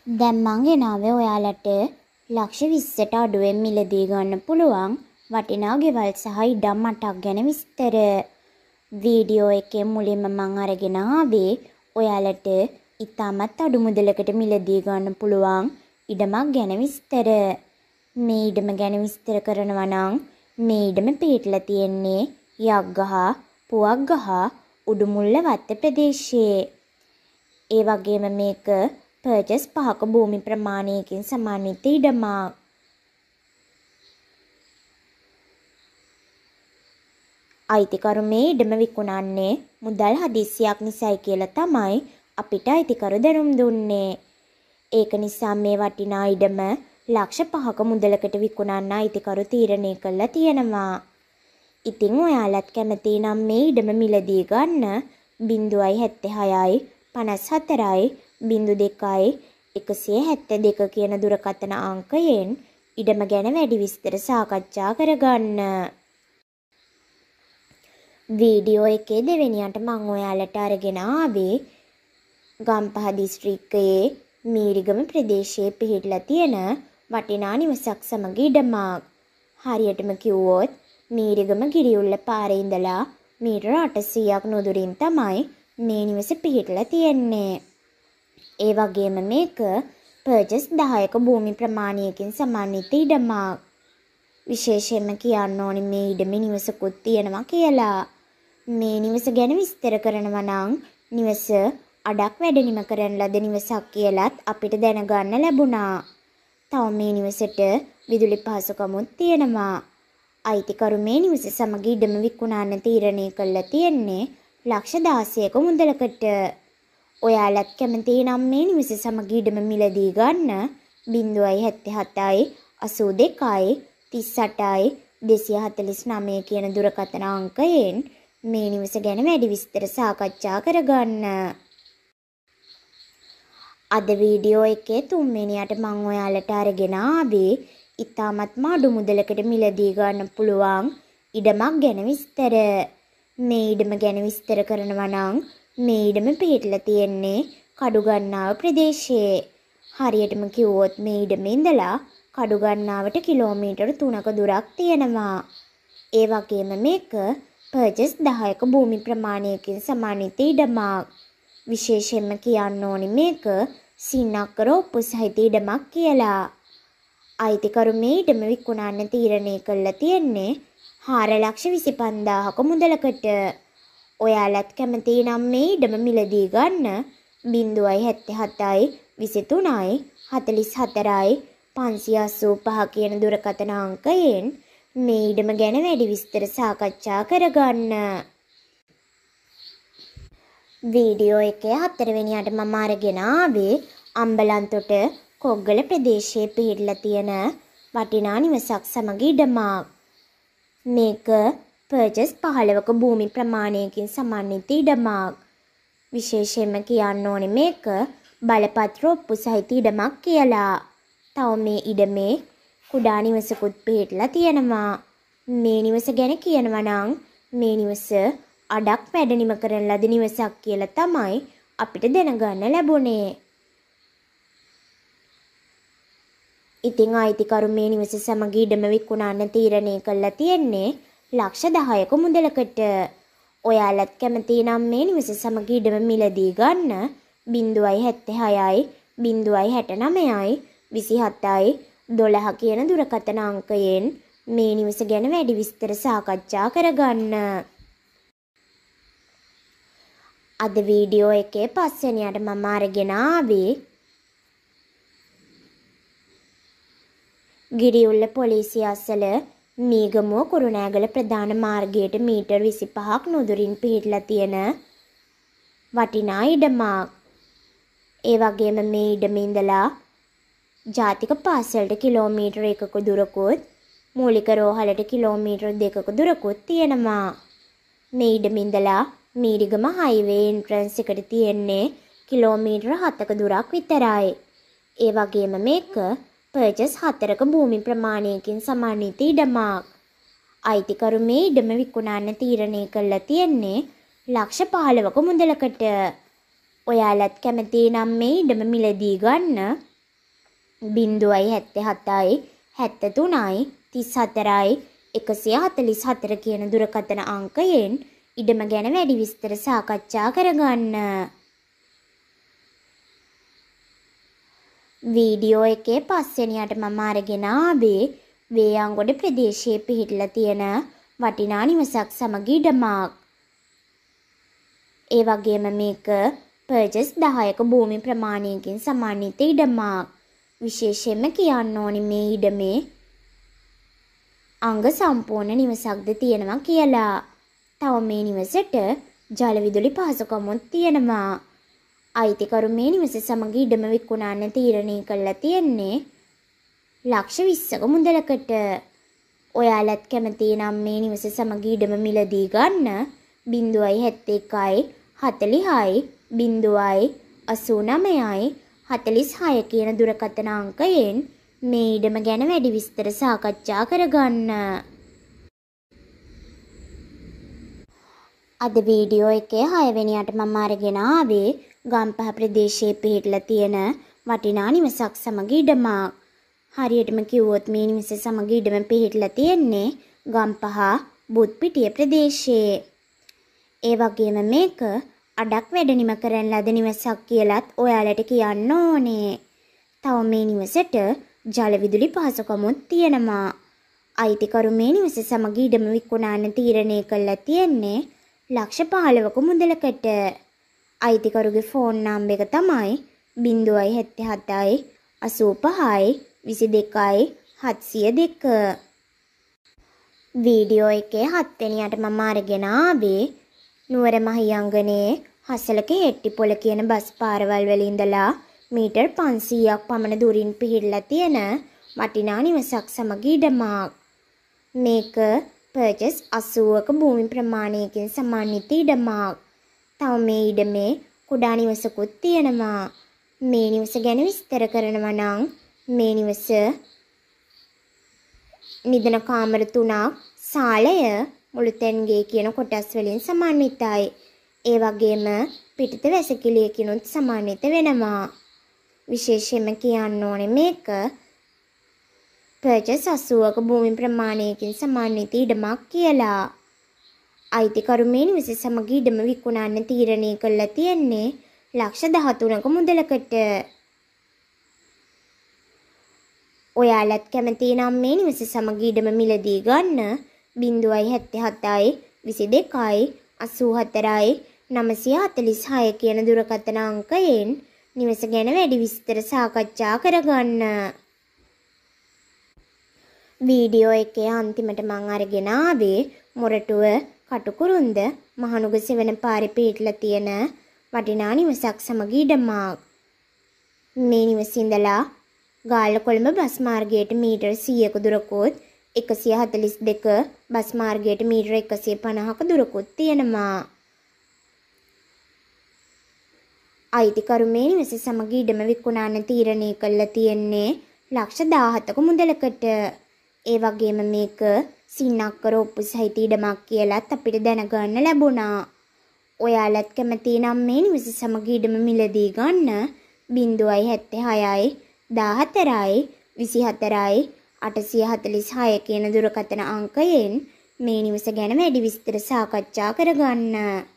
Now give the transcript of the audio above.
දැන් මං ගෙනාවේ ඔයාලට ලක්ෂ 20ට අඩුවෙන් මිලදී ගන්න පුළුවන් වටිනා ගෙවල් සහ ඉඩම් මටක් ගැන විස්තර. වීඩියෝ එකේ මුලින්ම මං අරගෙන ආවේ ඔයාලට ඉතාමත් අඩු මුදලකට මිලදී ගන්න පුළුවන් ඉඩමක් ගැන විස්තර. මේ ඉඩම ගැන විස්තර කරනවා නම් මේ ඉඩම පිහිටලා තියෙන්නේ යක්ගහ, පුවක්ගහ, උඩුමුල්ල වත්ත ප්‍රදේශයේ. ඒ වගේම මේක පර්චස් 5ක භූමි ප්‍රමාණයකින් සමන්විත ඉඩමක්. අයිතිකරු මේ ඉඩම විකුණන්නේ මුදල් හදිස්සියක් නිසායි කියලා තමයි අපිට අයිතිකරු දැනුම් දුන්නේ. ඒක නිසා මේ වටිනා ඉඩම ලක්ෂ 5ක මුදලකට විකුණන්න අයිතිකරු තීරණය කළා තියෙනවා. ඉතින් ඔයාලත් කැමති නම් මේ ඉඩම මිලදී ගන්න 076යි 54යි 02යි 172 කියන දුරකථන අංකයෙන් ඉඩම ගැන වැඩි විස්තර සාකච්ඡා කරගන්න. වීඩියෝ එකේ දෙවෙනියට මම ඔයාලට අරගෙන ආවේ ගම්පහ දිස්ත්‍රික්කයේ මීරිගම ප්‍රදේශයේ පිහිටලා තියෙන වටිනා නිවසක් සමග ඉඩමක්. හරියටම කිව්වොත් මීරිගම ගිරිඋල්ල පාරේ ඉඳලා මීටර 800ක් නුදුරින් තමයි මේ නිවස පිහිටලා තියෙන්නේ. ඒ වගේම මේක පර්චස් 10ක භූමි ප්‍රමාණයකින් සමන්විත ඉඩමක්. විශේෂයෙන්ම කියන්න ඕනි මේ ඉඩමේ නිවසකුත් තියෙනවා කියලා. මේ නිවස ගැන විස්තර කරනවා නම් නිවස අඩක් වැඩ නිම කරන ලද නිවසක් කියලත් අපිට දැනගන්න ලැබුණා. තව මේ නිවසට විදුලි පහසුකමුත් තියෙනවා. අයිතිකරු මේ නිවස සමග ඉඩම විකුණන්න තීරණය කළා තියෙන්නේ ලක්ෂ 16ක මුදලකට. ඔයාලත් කැමති නම් මේ නිවස සමග ඉඩම මිලදී ගන්න 077යි 82යි 38යි 249 කියන දුරකථන අංකයෙන් මේ නිවස ගැන වැඩි විස්තර සාකච්ඡා කරගන්න. අද වීඩියෝ එකේ තුන්වෙනියට මම ඔයාලට අරගෙන ආවේ ඉතාමත්ම අඩු මුදලකට මිලදී ගන්න පුළුවන් ඉඩමක් ගැන විස්තර. මේ ඉඩම ගැන විස්තර කරනවා නම් මේ ඉඩම පිහිටලා තියෙන්නේ කඩුගන්නාව ප්‍රදේශයේ. හරියටම කිව්වොත් මේ ඉඩමේ ඉඳලා කඩුගන්නාවට කිලෝමීටර් 3ක දුරක් තියෙනවා. ඒ වගේම මේක පර්චස් 10ක භූමි ප්‍රමාණයකින් සමන්විත ඉඩමක්. විශේෂයෙන්ම කියන්න ඕනි මේක සින්නක්කර ඔප්පු සහිත ඉඩමක් කියලා. අයිතිකරු මේ ඉඩම විකුණන්න තීරණය කළා තියෙන්නේ 4,25,000ක මුදලකට. ඔයාලත් කැමති නම් මේ ඉඩම මිලදී ගන්න 077යි 23යි 44යි 585 කියන දුරකථන අංකයෙන් මේ ඉඩම ගැන වැඩි විස්තර සාකච්ඡා කරගන්න. වීඩියෝ එකේ 4 වෙනියට මම අරගෙන ආවේ අම්බලන්තොට කොග්ගල ප්‍රදේශයේ පිහිටලා තියෙන වටිනා නිවසක් සමග ඉඩමක්. මේක පර්චස් 15ක භූමි ප්‍රමාණයකින් සමන්විත ඉඩමක්. විශේෂයෙන්ම කියන්න ඕනේ මේක බලපත්‍ර ඔප්පු සහිත ඉඩමක් කියලා. තව මේ ඉඩමේ කුඩා නිවසකුත් පිහිටලා තියෙනවා. මේ නිවස ගැන කියනවා නම් මේ නිවස අඩක් වැඩ නිම කරන ලද නිවසක් කියලා තමයි අපිට දැනගන්න ලැබුණේ. ඉතින් අයිතිකරු මේ නිවස සමග ඉඩම විකුණන්න තීරණය කළා තියෙන්නේ ලක්ෂ 10ක මුදලකට. ඔයාලත් කැමති නම් මේ නිවස සමග ඉඩම මිලදී ගන්න 076යි 069යි 27යි 12 කියන දුරකථන අංකයෙන් මේ නිවස ගැන වැඩි විස්තර සාකච්ඡා කරගන්න. අද වීඩියෝ එකේ 5 වෙනියට මම අරගෙන ආවේ ගිරිඋල්ල පොලිසිය අසල මීගමුව කුරුණෑගල ප්‍රධාන මාර්ගයට මීටර් 25ක් නුදුරින් පිහිටලා තියෙන වටිනා ඉඩමක්. ඒ වගේම මේ ඉඩමේ ඉඳලා ජාතික පාසලට කිලෝමීටර් 1ක දුරකුත් මූලික රෝහලට කිලෝමීටර් 2ක දුරකුත් තියෙනවා. මේ ඉඩමේ ඉඳලා මීරිගම හයිවේ එන්ට්‍රන්ස් එකට තියෙන්නේ කිලෝමීටර් 7ක දුරක් විතරයි. ඒ වගේම මේක පර්චස් 4ක භූමි ප්‍රමාණයකින් සමන්විත ඉඩමක්. අයිතිකරු මේ ඉඩම විකුණන්න තීරණය කළා තියෙන්නේ ලක්ෂ 15ක මුදලකට. ඔයාලත් කැමති නම් මේ ඉඩම මිලදී ගන්න 077යි 73යි 34යි 144 කියන දුරකථන අංකයෙන් ඉඩම ගැන වැඩි විස්තර සාකච්ඡා කරගන්න. වීඩියෝ එකේ පස්වෙනියට මම අරගෙන ආවේ වේයන්ගොඩ ප්‍රදේශයේ පිහිටලා තියෙන වටිනා නිවසක් සමග ඉඩමක්. ඒ වගේම මේක පර්චස් 10ක භූමි ප්‍රමාණයකින් සමන්විත ඉඩමක්. විශේෂයෙන්ම කියන්න ඕනි මේ ඉඩමේ අංග සම්පූර්ණ නිවසක්ද තියෙනවා කියලා. තව මේ නිවසට ජල විදුලි පහසුකමුත් තියෙනවා. අයිතිකරු මේ නිවස සමග ඉඩම විකුණන්න තීරණය කළා තියෙන්නේ ලක්ෂ 20ක මුදලකට. ඔයාලත් කැමති නම් මේ නිවස සමග ඉඩම මිලදී ගන්න 071යි 40යි 0යි 89යි 46 කියන දුරකථන අංකයෙන් මේ ඉඩම ගැන වැඩි විස්තර සාකච්ඡා කරගන්න. අද වීඩියෝ එකේ 6 වෙනියට මම අරගෙන ආවේ ගම්පහ ප්‍රදේශයේ පිහිටලා තියෙන වටිනා නිවසක් සමග ඉඩමක්. හරියටම කිව්වොත් මේ නිවස සමග ඉඩම පිහිටලා තියෙන්නේ ගම්පහ බුත්පිටිය ප්‍රදේශයේ. ඒ වගේම මේක අඩක් වැඩනිම කරන ලද නිවසක් කියලත් ඔයාලට කියන්න ඕනේ. තව මේ නිවසට ජල විදුලි පහසුකමුත් තියෙනවා. අයිතිකරු මේ නිවස සමග ඉඩම විකුණන්න තීරණය කළා තියෙන්නේ ලක්ෂ 15ක මුදලකට. අයිතිකරුගේ ෆෝන් නම්බර එක තමයි 077යි 85යි 22යි 702. වීඩියෝ එකේ 7 වෙනියට මම අරගෙන ආවේ නුවර මහියංගනේ හසලක හෙට්ටිපොළ කියන බස් පාරවල් වල ඉඳලා මීටර් 500ක් පමණ දුරින් පිහිටලා තියෙන වටිනා නිවසක් සමග ඉඩමක්. මේක පර්චස් 80ක භූමි ප්‍රමාණයකින් සමන්විත ඉඩමක්. තව මේ ඉඩමේ කුඩා නිවසකුත් තියෙනවා. මේ නිවස ගැන විස්තර කරනවා නම් මේ නිවස නිදන කාමර 3ක් සාලය මුළුතැන්ගේ කියන කොටස් වලින් සමන්විතයි. ඒ වගේම පිටිත වැසිකිළියකිනුත් සමන්විත වෙනවා. විශේෂයෙන්ම කියන්න ඕනේ මේක පර්චස් 80ක භූමි ප්‍රමාණයකින් සමන්විත ඉඩමක් කියලා. අයිතිකරු මේ නිවස සමග ඉඩම විකුණන්න තීරණය කළා තියෙන්නේ ලක්ෂ 13ක මුදලකට. ඔයාලත් කැමති නම් මේ නිවස සමග ඉඩම මිලදී ගන්න 077යි 22යි 84යි 946 කියන දුරකථන අංකයෙන් නිවස ගැන වැඩි විස්තර සාකච්ඡා කරගන්න. වීඩියෝ එකේ අන්තිමට මම අරගෙන ආවේ මොරටුව කටුකුරුන්ද මහනුග සෙවන පාරේ පිහිටලා තියෙන වටිනා නිවසක් සමග ඉඩමක්. මේ නිවස ඉඳලා ගාල්ල කොළඹ බස් මාර්ගයට මීටර් 100ක දුරකුත් 142 බස් මාර්ගයට මීටර් 150ක දුරකුත් තියෙනවා. අයිතිකරු මේ නිවස සමග ඉඩම විකුණන්න තීරණය කළා තියෙන්නේ ලක්ෂ 17ක මුදලකට. ඒ වගේම මේක සින්නක්කර ඔප්පු සහිත ඉඩමක් කියලත් අපිට දැනගන්න ලැබුණා. ඔයාලත් කැමති නම් මේ නිවස සමග ඉඩම මිලදී ගන්න 076යි 14යි 24යි 846 කියන දුරකථන අංකයෙන් මේ නිවස ගැන වැඩි විස්තර සාකච්ඡා කරගන්න.